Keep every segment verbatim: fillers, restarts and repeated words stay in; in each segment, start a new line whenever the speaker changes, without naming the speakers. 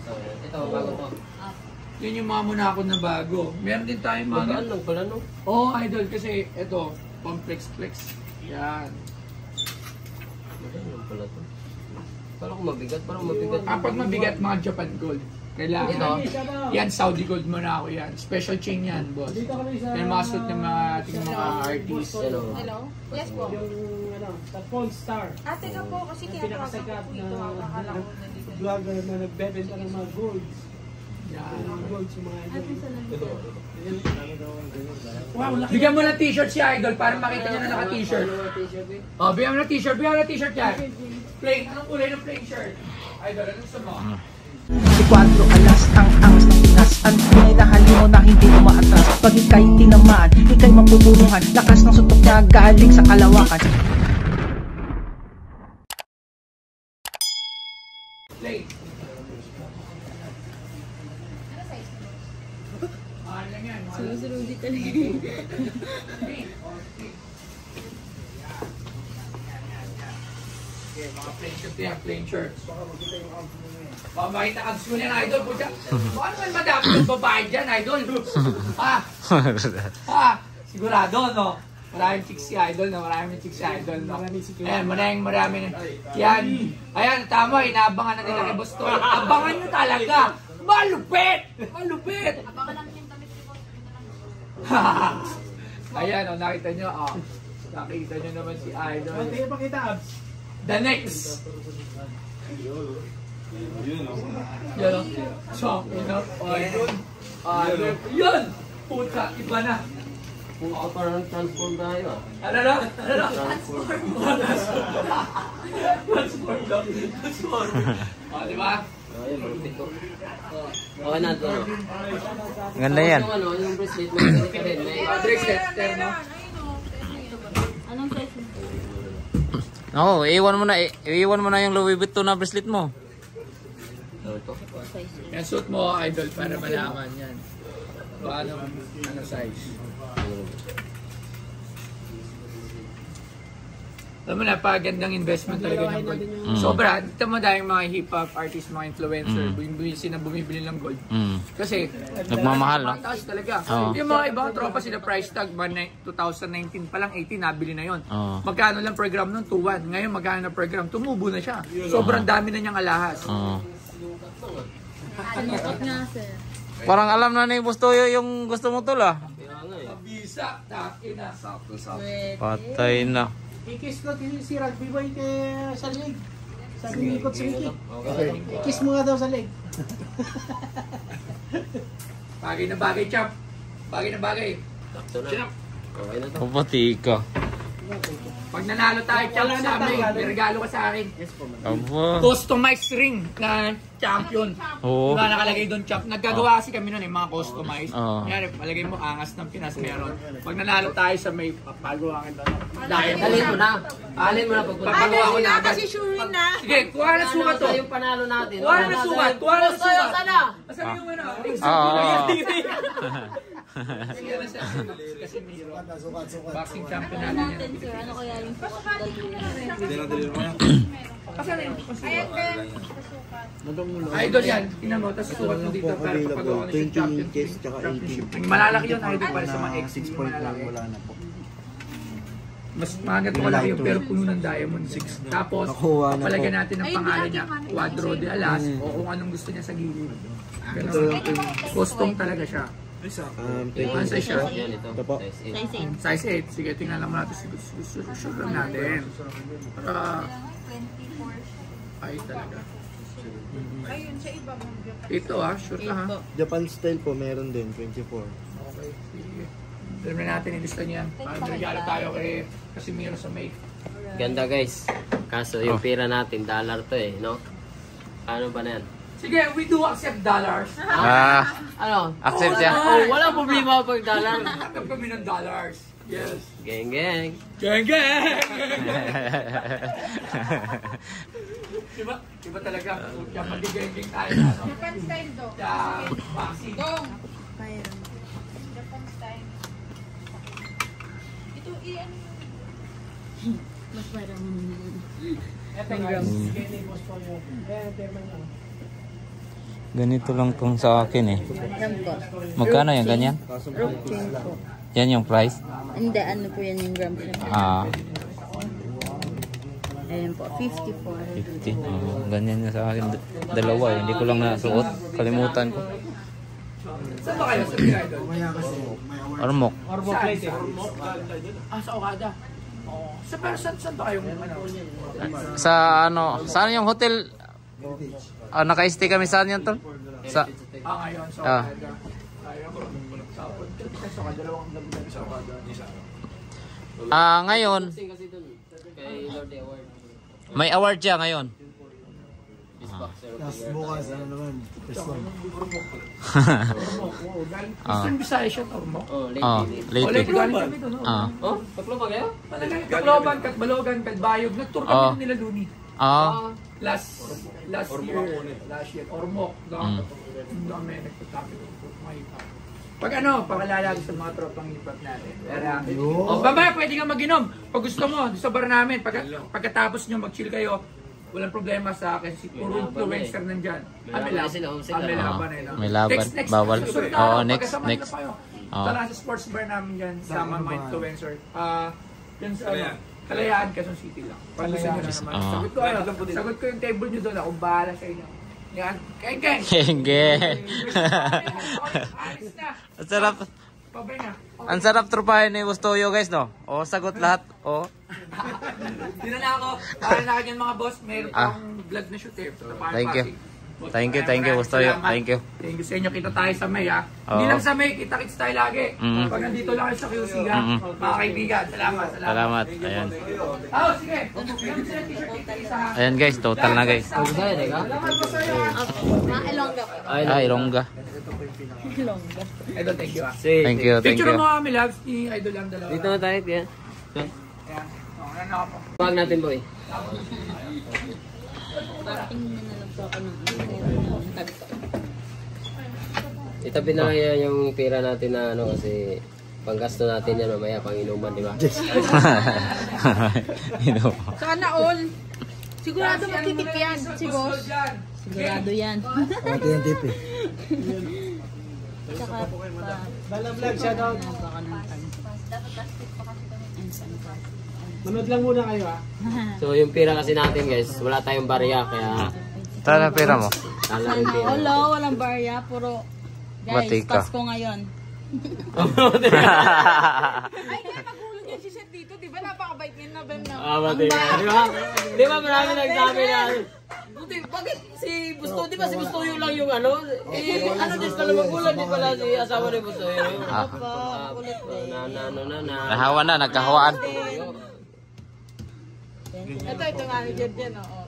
Ito, bago to.
Yun yung mga munakon na bago. Meron din tayong mga...
Bagaan lang pala, no?
Oo, oh, idol. Kasi ito, pang-flex-flex. Yan.
Bagaan lang pala to. Parang mabigat, parang mabigat.
Kapag mabigat, mga Japan Gold. Kailangan.
Ito?
Yan, Saudi Gold muna ako yan. Special chain yan, boss. Yan mga suit ng mga ating mga artists.
Hello.
Hello? Yes po.
Yung ano, the Pawn Star.
Ate ka po, kasi kaya
pinakasagat
po
na
ito. Akala ko nandito.
vlogger na nagbebenta ng mga golds.
Yan.
Mga golds yung mga idol.
Wow, bigyan mo ng t-shirt si Idol para makita niya na naka-t-shirt. Oh, bigyan mo ng t-shirt. Bigyan mo ng t-shirt yan. Plain. Anong kulay ng plain shirt? Idol, anong gusto mo?
Si Quadro alas ang angas ng Pinas. Ang tunay na halimo na hindi umaatras. Pag ika'y tinamaan, ika'y mapupunuhan. Lakas ng suntok niya galing sa kalawakan.
Plain. Mahal lang yan.
Sunod-sunod talaga.
Okay, mga plain shirt yan, plain shirts. Baka makita abs mo yan, Idol. Baka naman madapit yung babae dyan, Idol. Ha? Ha? Sigurado, no? Maraming chicks si Idol, no? Maraming chicks si Idol, no? Ayan, maraming maraming. Yan. Ayan, tama, inaabangan na nila kay Boss Toy. Abangan nyo talaga. Malupit! Malupit!
Abangan lang yung damit ko.
Ayan, oh, nakita nyo, oh. Nakita nyo naman si Idol.
Hindi pakita abs.
The next. Yun, oh. So, you know, Idol. Idol. Yun! Puta, iba na.
Puta, parang transform tayo ah.
Ano na? Ano na?
Transform.
Transform daw. Transform. O, di ba?
Ayun, malutik ko. Okay na ito, no?
Ganda yan.
Yung ano, yung bracelet, may ganit ka rin. May
Patrick Sester, no?
Anong size mo?
Oo, oh, iwan mo na, i- iwan mo na yung Louis Vuitton na bracelet mo.
Ano ito?
Yan, suit mo, Idol, para malaman yan. Paano, ano size? Alam mo na, pagandang investment talaga ng gold.
Mm.
Sobra, dito mo dahil mga hip-hop artists, mga influencer,
Mm.
bumibili sila bumibili ng gold.
Mm.
Kasi,
Nagmamahal, no?
mataas talaga.
Oo.
Yung mga ibang tropa sila price tag, twenty nineteen pa lang, eighteen, nabili na yon.
Oo.
Magkano lang per gram nun? two one. Ngayon, magkano na per gram? Tumubo na siya. Sobrang dami na niyang alahas.
Oo.
Anukot nga, sir.
Parang alam na ni Boss Toyo yung gusto mo tol ah.
Kaya nga eh.
Mabisa, takina, sakto-sakto.
Patay na.
Ikis ko si Rugby Boy kay sa leg. Sabi ni Coach Ricky.
Okay.
Ikis mo nga daw sa leg.
Bagay na bagay, Chap. Bagay na bagay.
Sakto na.
Chap.
Okay na to.
Kapati ka.
Pag nanalo tayo, Chap, sa amin, may regalo ka sa akin.
Aba.
Customized ring na champion.
Oo.
Diba nakalagay doon, Chap? Naggagawa kasi kami nun eh, mga customized.
Oo.
Kaya malagay mo, angas ng Pinas meron. Pag nanalo tayo sa may papagawa ka doon. Dahil
Alin mo na. Alin mo na pag
papagawa ko na agad.
Kasi sure na.
Sige, kuha na sukat to.
Yung panalo natin.
Kuha na sukat, kuha na
Boss Toyo,
sukat.
sana?
Masabi yung ano,
Oo.
Sige, kasi Miro. Boxing champion natin yan.
Natin, sir. Ano kaya yung sukat?
Kasi ano yung
Ayan, Ben.
Idol yan, tingnan mo, tapos sukat mo dito para papagawa ko na siya championship. championship. Malalaki yun, Idol, para sa mga X, hindi malalaki. Mas magat ko malaki yun, pero puno ng diamond. Tapos, papalagyan natin ang pangalan niya, Quadro de Alas, o kung anong gusto niya sa gilid. Pero, custom talaga siya. Ano size siya?
Yan ito. Size eight.
Size eight.
Size eight. Sige, tingnan lang mo natin. Sugar natin. Para, ay talaga.
Ayun, sa iba mo.
Ito ah, sure ka ha.
Japan style po, meron din, twenty-four.
Okay, sige. Alam na natin, ilista niyan. Para regalo tayo kay Casimiro sa May.
Ganda guys. Kaso yung pera natin, dollar to eh, no? Ano ba na yan?
Sige, we do accept dollars.
Ah,
Ano?
accept yan.
Oh, walang problema pag dollar.
Accept kami ng dollars. Yes.
Geng geng.
Gang, gang! Diba? Diba talaga? Kaya mag-gang-gang tayo na, no?
Japan style do.
Kaya, boxing.
Dong. Japan style. Ito, i-ano yun? Mas parang...
Ito guys, sige ni Boss Toyo. Eh, tema niya.
Ganito lang tong sa akin eh.
Yan po.
Magkano yan ganyan?
Rope chain po.
Yan yung price?
Hindi, ano po yan yung grams niya.
Ah,
Ayan po, fifty-four.
fifty. Oh, ganyan na sa akin. D- Dalawa eh. Hindi ko lang nasuot. Kalimutan ko.
Saan ba kayo sa Idol?
Ormoc.
Orbo plate eh.
Ah, sa Okada. Oh, sa person, saan ba kayo? Ano?
Sa ano, saan yung hotel? Ah, naka-stay kami saan yan tol? Sa
Ah, ngayon, sa
Ah.
Okada. Ayaw ko. Sa Okada, dalawang gabi kami sa Okada.
Ah, ngayon
Kasi kasi dun, kay Lord Award.
may award siya ngayon.
Tapos bukas, ano naman, first one.
Oh, galing. Eastern Visayas siya, Ormoc.
Oh, late.
Oh,
late.
Oh,
late.
late galing kami doon. oh.
Ah.
Oh, tatlo pa kayo?
Malagay, Tacloban, Katbalogan, Katbayog. Nag-tour kami
Oh.
ng nila Luni.
Ah.
Last last year. Last year. Ormoc.
Mm.
Doon kami nagtatapit. Pag ano, pakilala ko sa mga tropang hip-hop natin. Pero, oh, baba, pwede ka mag-inom. Pag gusto mo, sa bar namin, pag, pagkatapos nyo mag-chill kayo, walang problema sa akin. Si puro influencer nandyan. Ah, may laban. Ah, may laban eh. no?
May laban.
Next, next,
Bawal.
susunod na
Oo,
ako,
next,
pagkasama nyo
next.
na kayo.
Oo.
Tara sa sports bar namin dyan, sama mga influencer. Ah, yun sa ano, Kalayaan, Quezon City lang. Pag gusto nyo na naman.
Oo.
Sagot ko, ano, sagot ko yung table nyo doon. Akong bahala sa inyo. Yan. Keng, keng!
Kenge.
Alis na.
Ang sarap.
Pabay na.
Ang sarap trupahin ni Bustoyo guys no. O sagot lahat. O.
Hindi na ako. Para na akin mga boss, mayroon
Ah.
akong vlog na shoot eh. Sa Parang
Thank you.
Pasig.
Thank you, thank you Bustoyo.
Salamat.
Thank you.
Thank you sa inyo. Kita tayo sa May ha.
Oo.
Hindi lang sa May, kita-kits tayo lagi.
Mm.
Pag nandito lang kayo sa Q C ha.
Mm-mm.
Mga kaibigan, salamat. Salamat.
Salamat. Ayan.
Oh, sige. Meron sila t-shirt dito isa ha.
Ayan guys, total na guys.
Bisaya, di ka?
Salamat po sa iyo.
Ah, Ilongga po.
Ay,
Ah, Ilongga.
Ilongga.
Idol, thank you ha.
Sige.
Thank you, thank
Picture
you.
mo kami, loves, ni Idol lang dalawa.
Dito na tayo, tiyan.
Ayan. Oh, ano na ako.
Pag natin, boy.
Tingnan na lang po ako ng
Itabi na lang yan yung pera natin na ano kasi panggasto natin yan mamaya pang inuman, di ba?
Ino.
Sana all. Sigurado makikik yan, si boss. Sigurado yan.
Pati yung tip eh.
Tsaka pa.
Bala vlog, shoutout.
Baka ng time.
Manood lang muna kayo ah.
So yung pera kasi natin guys, wala tayong barya kaya
Tara pera mo.
tala
Sana
yung pera.
all, oh, walang barya. Puro, guys,
Batika.
Pasko ngayon.
Ay, kaya magulo niya si Seth dito. Di ba napakabait niya na Ben na?
Ah, mati. Di ba? Di ba marami nagsabi na Buti, bakit si Busto, di ba si Busto yung lang yung ano? Eh, ano din pala magulang, di pala si asawa ni Busto yun.
Ah.
Ah, na, na, na, na, na.
Nahawa na, nagkahawaan.
Ito, ito nga ni Jed yan. Oo.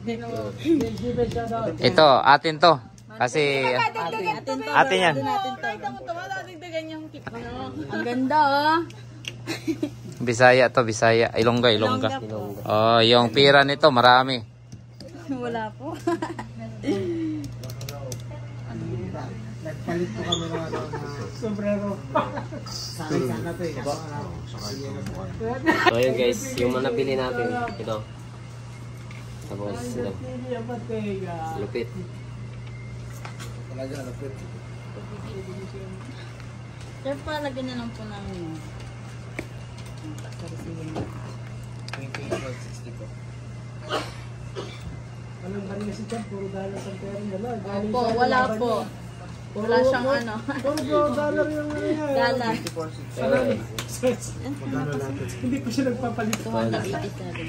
Ito, atin to. Kasi
Atin to.
atin yan.
Natin to. Nakita mo to. Nadagdagan yung kit.
Ang ganda, oh.
Bisaya to, Bisaya. Ilongga, Ilongga. Oh, yung pira nito marami.
Wala po.
Nagpalit po kami ng ano na sombrero. Sakay sana to eh.
So yun guys, yung mga nabili natin, ito. Tapos ito, lupit.
Sir, palagyan na lang po namin yun.
Anong bari na si Chan? Puro dollar sa pera niya lang. Galing
Opo,
sa
wala
laban
po.
niya.
Wala siyang ano.
Puro dollar yung ano niya.
Dollar.
Magkano natin?
Hindi ko siya nagpapalit.
two hundred eighty-seven.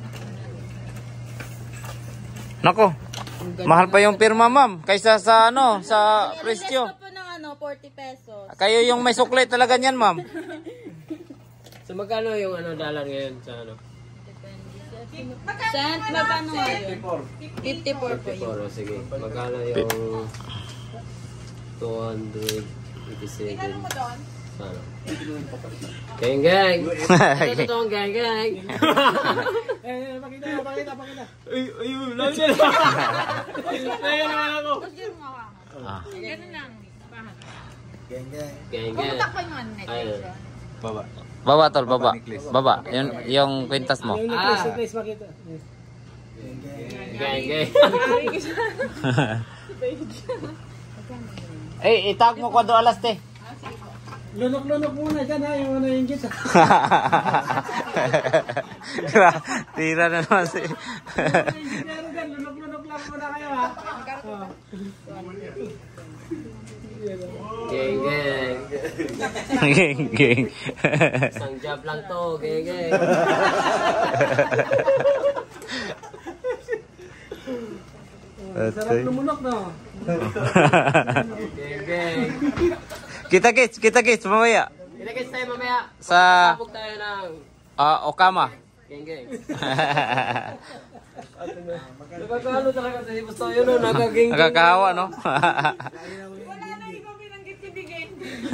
Nako, mahal pa yung pirma ma'am kaysa sa ano, sa presyo.
Request pa po ng ano, forty pesos.
Kayo yung may suklet talaga niyan ma'am.
So magkano yung ano dollar ngayon sa ano?
Cent, magkano ngayon? fifty-four po yun.
Poro, sige. Magkano yung two hundred eighty-seven? Ano? Geng geng! Ito totoong geng geng!
Eh, pakita, pakita, pakita.
Ayun, lang siya lang! Ayun naman ako!
Ah,
Ganun lang.
Geng geng.
Geng geng!
Pumunta ko yung ano,
Ayun.
necklace.
baba tol, baba. Baba, yung yung kwintas mo.
Yung necklace, necklace, pakita.
Geng geng!
Eh, itag mo kwado alas te.
Lunok-lunok muna dyan ha, yung ano yung git.
Tira na naman si...
Pero dyan, lunok-lunok lang muna kayo ha. Oh.
Geng, geng.
Geng, geng.
Isang job lang to, geng, geng.
Sarap lumunok no?
Geng, geng.
Kita kits, kita kits mamaya.
Kita-kits tayo mamaya.
Sa
Sabog tayo ng
ah, Okama.
geng, geng. Nakakahalo talaga sa Busto yun, no? Nakageng.
Nakakahawa, no?
Wala na ibang binanggit si Bigay.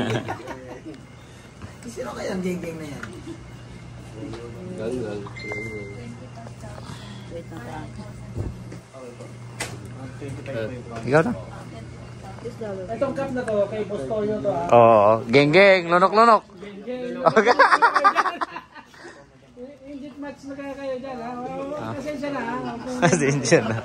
Sino kaya ang geng-geng na yan?
Gang, gang.
Ikaw na.
Itong cup na to, kay Bustoyo to ha.
Oo, geng, geng, lunok, lunok. Okay.
Injit match na kaya kayo dyan ha. Pasensya na ha.
Pasensya na.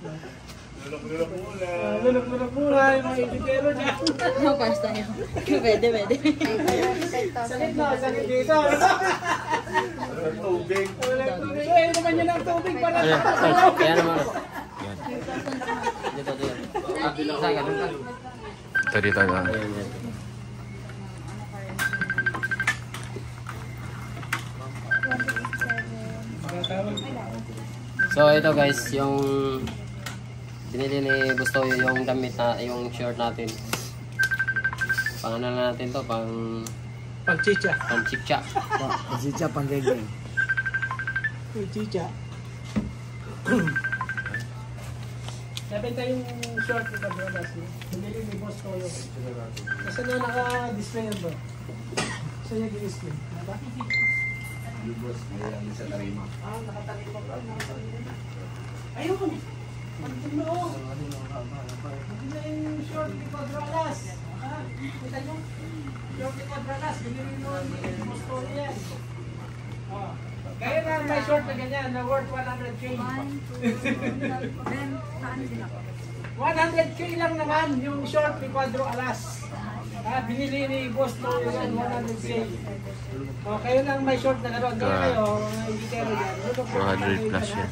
Lunok-lunok muna yung mga injitero dyan.
Ano pasta niyo? Pwede, pwede.
Sakit na, sakit dito. Walang tubig. Walang tubig. Eh, naman yun ang tubig para sa
Kaya naman. Dito, dito. Ah, saan ka? Dito.
Ito dito.
Ayan, ayan. So ito guys, yung binili ni Bustoyo yung damit na, yung shirt natin. Pang ano na natin to, pang
pang-chicha.
pang chipcha.
Pang-chicha, pang-geng-geng.
Pang-chicha. Nabenta yung short ni Pagbalas. Binili ni Boss Toyo. Kasi na naka-display yan ba? Saan niya di-display? Diba? Yung boss, may ano sa tarima. Ah, nakatarima ba? Ayun! Pagtulo! Hindi na yung short ni Pagbalas. Ah, kita nyo? Short ni Pagbalas. Binili mo ni Boss Toyo yan. Ah. Kaya na may short na ganyan na worth one hundred K. one hundred K lang naman yung short ni Cuadro Alas. Ah, binili ni Boss Toyo yan, one hundred K. O, kayo lang may short na gano'n. Kaya kayo, mga indikero yan.
two hundred plus yan.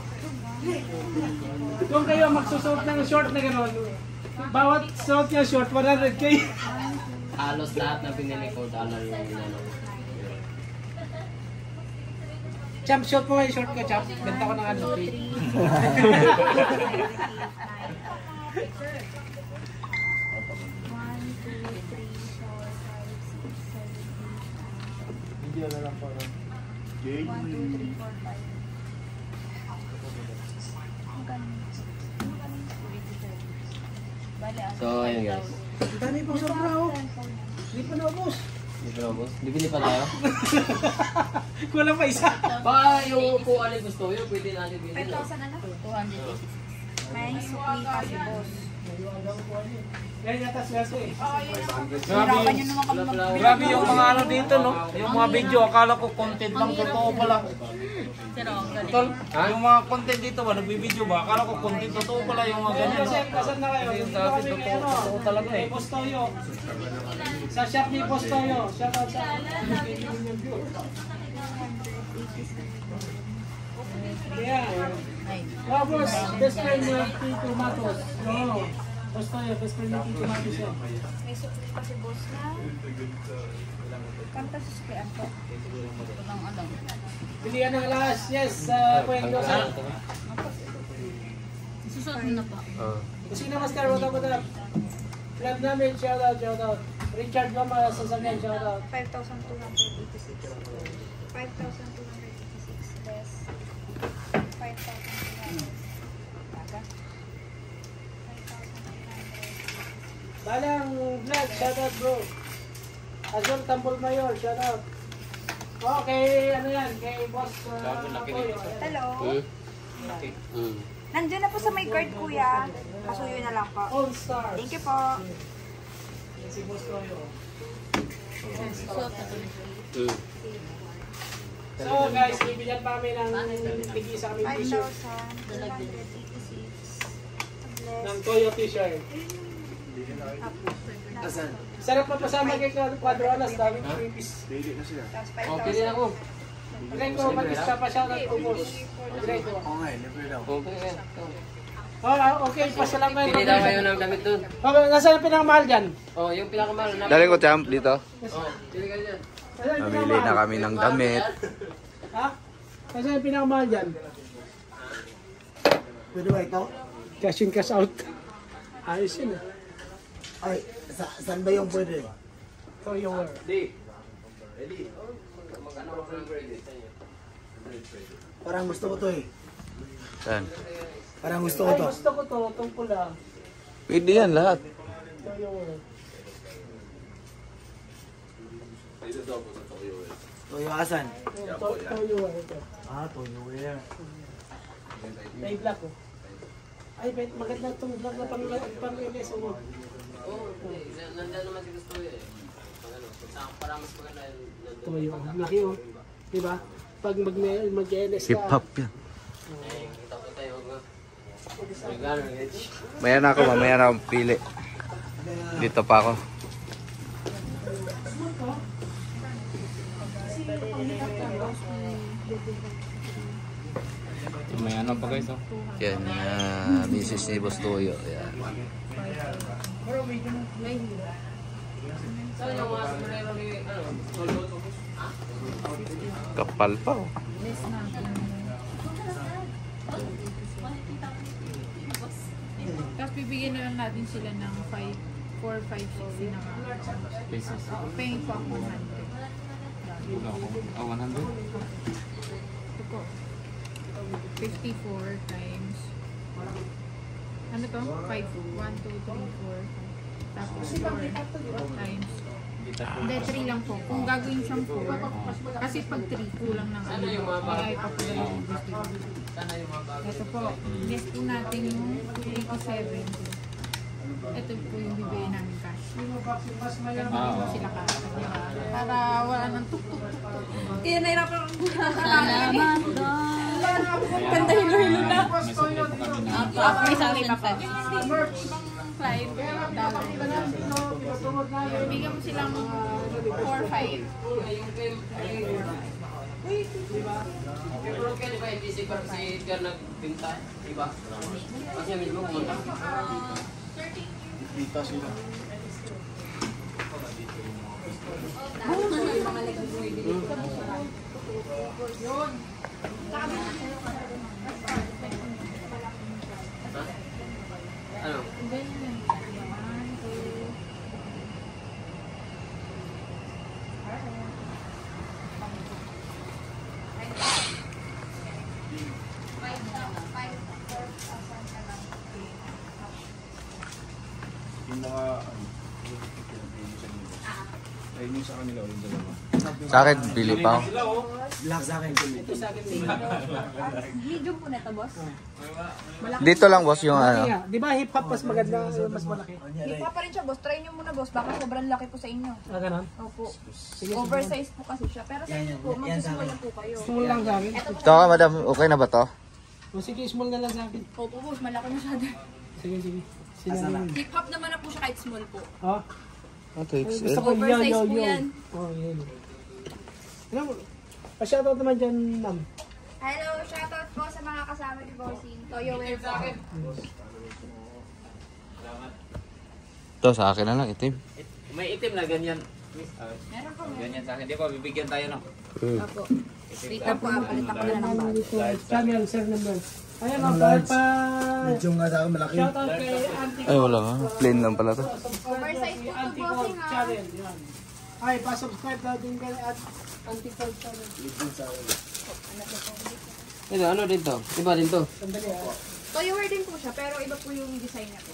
Kung kayo magsusuot ng short na gano'n, bawat suot niya short, one hundred K.
Halos lahat na binili ko, dollar yung ano.
Champ, short mo yung short ko, Champ. Benta ko ng ano, K.
So ayun guys.
Dami pang sobra, oh. Hindi pa naubos.
Hindi pa naubos. Bibili pa tayo.
Kulang pa isa.
Pa yung upuan ni Bustoyo, pwede natin bilhin.
five thousand na lang.
two hundred.
May sukli pa si boss.
Yan yata swerte eh.
Hirapan nyo naman kami mag-
Grabe yung mga ano dito, no? Yung mga video, akala ko content lang, totoo pala.
Pero ang galing.
Tol, yung mga content dito ba, nagbibideo ba? Akala ko content, totoo pala yung mga ganyan.
Kasi kasan na kayo.
Yung
Dito
dati,
kami kay
totoo,
ano.
totoo talaga eh.
Kay Boss Toyo. Sa shop ni Boss Toyo. Shout out sa yeah. Wow, boss. Best friend ni Tito Matos. Oo. Boss Toyo, best friend ni Tito Matos yan.
May sukli pa si boss na. Kanta sa suklian ko.
Walang alam.
Pilihan ng alas. Yes, sa kwento sa...
Susunod mo na pa.
Ah.
Kusina Master, wag ako na. Vlog namin, shout out, shout out. Richard Goma sa Sangan, shout out.
five thousand two hundred eighty-six. five thousand two hundred eighty-six less. five thousand two hundred. Baga. five thousand two hundred.
Balang vlog, shout out bro. Azul Tambol Mayor, shout out. Okay, ano yan, kay boss uh, Toyo.
Hello.
Hmm? Hmm.
Nandiyan na po sa may card, kuya. Pasuyo na lang po.
All Stars.
Thank you po.
Si boss Toyo.
Hmm.
So guys, bibigyan pa kami ng tigisa kami
five
t-shirt
thousand two hundred eighty-six.
ng Toyo t-shirt.
Asan?
Sarap pa pasama kay Quadro Alas, daming freebies.
Tapos five
Oh, pili
thousand.
ako.
Greco, mag-isa pa siya ng ubos. Greco.
Oo nga, eh, libre daw.
Okay.
Oh, okay, pasalamat.
Pili daw kayo ng damit doon.
Okay, nasaan ang pinakamahal dyan?
Oh, yung pinakamahal na.
Daling ko champ dito.
Oh, pili ka dyan.
Nasaan ang
Namili
pinakamahal?
na kami ng damit.
Ha? Nasaan ang pinakamahal dyan?
Pwede ba ito?
Cash in, cash out. Ayos yun ah.
Ay, sa, saan ba yung pwede?
Ito yung word.
Parang gusto ko to eh.
Saan?
Parang gusto ko
Ay,
to.
gusto ko to, itong pula.
Pwede yan lahat.
Ito yung word.
Toyo asan?
Ito ito yung word. Ito.
Ah, Toyo wear.
May black oh. Ay, bet, maganda itong black na pang pang-L S O.
Oh, nandiyan naman si gusto eh. Ano, para mas maganda yung
Ito yung laki oh. Diba? Pag mag-L S ka.
Hip hop yan.
Eh, kita ko tayo. Magano, Edge.
Maya na ako, mamaya na akong pili. Dito pa ako. May ano pa guys oh. Yan, uh, misis ni Boss Toyo. Yan.
Saan yung mga sombrero ni, ano?
Kapal pa oh.
Tapos bibigyan na lang natin sila ng five, four, five, six na
Pesos.
paying po ako one hundred.
Oh, one hundred?
Ito po. fifty-four times. Ano to? five. one, two, three, four. Tapos four times. Hindi, three lang po. Kung gagawin siyang four, kasi pag three, kulang ng ano. Kaya ipapadala yung gusto. Ito po, list po natin yung eighty-seven. Ito po yung bibigyan namin cash. Ganun po sila cash. Para wala nang tuk-tuk-tuk. Kaya nahirapan akong salamat doon. Ganda hilo-hilo na. May sarili pa pa. five dollars. Bigyan mo silang four, five.
Pero kaya di ba yung physical si Pierre nagbinta? Diba? Kasi mismo kumunta.
Dito sila.
Ano?
Yung mga ayun yung sa kanila yung dalawa.
Sa akin, bili pa ako.
Black sa akin.
Ito sa akin din.
Medium po na ito, boss.
Dito lang boss yung ano.
Kaya, di ba hip hop mas maganda, mas malaki?
Hindi pa pa rin siya, boss. Try nyo muna, boss. Baka sobrang laki po sa inyo.
Ah, ganun?
Opo. Oversize po kasi siya. Pero sa
Yan,
inyo
yan.
po,
Yan sa
mag-small
akin.
lang po kayo.
Small lang sa akin.
Ito ka madam, okay na ba to?
O sige, small na lang sa akin.
Opo, boss. Malaki masyado.
Sige, sige. Sila na yun.
Hip-hop naman na po siya kahit small po.
Oh,
Okay,
gusto ko yo,
Oversize
yo,
po
yo.
yan.
Oh, yun. Ano, pa-shoutout naman dyan, ma'am.
Hello, shoutout po sa mga kasama ni Bossing. Toyo Wear po.
Ito sa akin na lang, itim.
May itim na ganyan.
Meron po.
Ganyan sa akin. Di ba, bibigyan tayo no?
Opo. Dito po, ah, palit ako na ng bag.
Channel, sir number. Ayan, ang pa, pa,
Medyo nga sa akin malaki.
shoutout kay Auntie
Ay wala nga, plain lang pala to.
Oversize po to,
Auntie
Bossing,
Cold
ha?
channel, yan. Ay, pa-subscribe na din kay At- Auntie Cold channel.
Ito, ano dito? Iba din to.
Sandali ah.
Toyo Wear din po siya, pero iba po yung design niya po.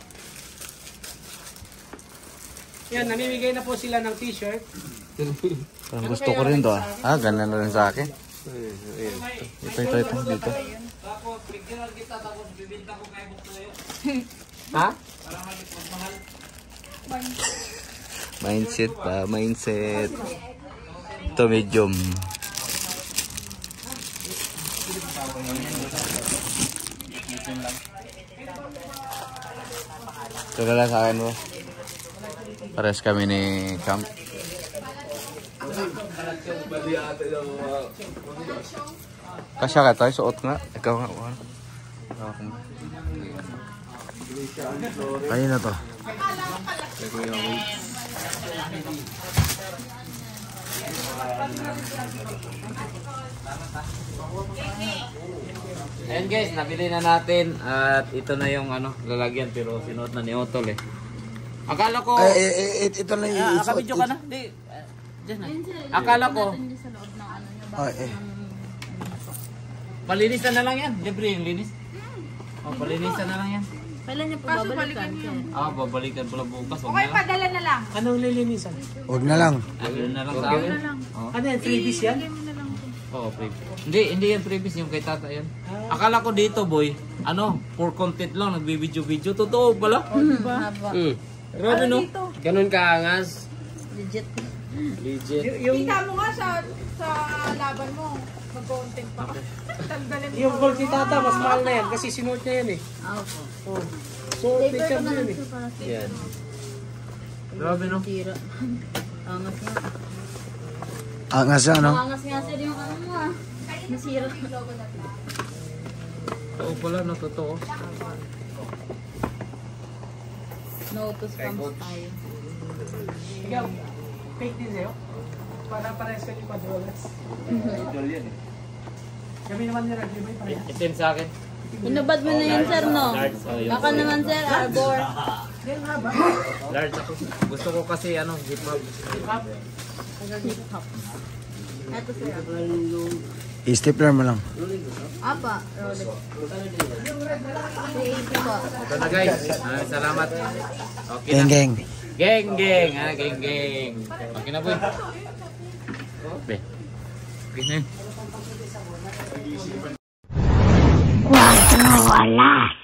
Yan, namimigay na po sila ng t-shirt.
Parang gusto ko rin to ah. Ah, ganun na rin sa akin. Ito, ito, ito, dito.
Tapos, bigyan kita tapos bibinta ko kay Bukto yun.
Ha?
Para magmahal.
Mindset pa, mindset. Ito medium. Ito na lang sa akin mo. Pares kami ni Cam. Kasya ka tayo, suot nga. Ikaw nga. Kayo na to. Ayan guys, nabili na natin at ito na yung ano, lalagyan pero sinuot na ni Otol eh. Akala ko
Eh, eh, eh, ito na yung
ah, akabidyo ka na? Di, uh, dyan na. Akala ko
Ay, eh.
palinisan na lang yan. Libre yung linis. Oh, palinisan na lang yan.
Kailan niya po babalikan?
Ah, babalikan pala bukas. Huwag
Okay,
na lang.
padala na lang.
Anong lilinisan?
Huwag na lang.
Ano na lang sa akin? Oh.
Ano yan? Freebies yan?
Oo, previous. Hindi, hindi yan previous yung kay tata yan. Akala ko dito, boy, ano, for content lang, nagbibidyo-video. Totoo pala.
Haba.
Mm. Grabe no? Ganun kaangas.
Legit.
Legit.
Yung,
Kita mo nga sa sa laban mo. Mag-content pa. Tanggalin mo.
yung gold ni Tata, mas mahal na yan kasi sinuot niya yan eh.
Opo.
Oh. So, may charm yun eh.
Yan. Grabe no?
Tira. Angas nga.
Angas yan, no?
Angas nga sir yung ano mo ah. Nasira.
Oo pala, no, totoo.
Notus comes tayo.
Ikaw, fake din sa'yo? Para parehas ka ni Padrolas.
Idol yan eh.
Kami naman ni Ragli, may parehas.
Itin sa akin.
Inubad mo na yan sir no? Baka naman sir, Arbor.
Yan nga ba?
Large ako. Gusto ko kasi ano, hip hop.
Hip hop. Ito sir.
I-stapler mo lang.
Apa, Rolex. three eighty po.
Ito na guys. Ah, salamat. Okay
Geng,
na.
geng.
Geng, geng. Ah, geng, geng. Okay na boy. Be. Okay na yun.
Cuatro alas.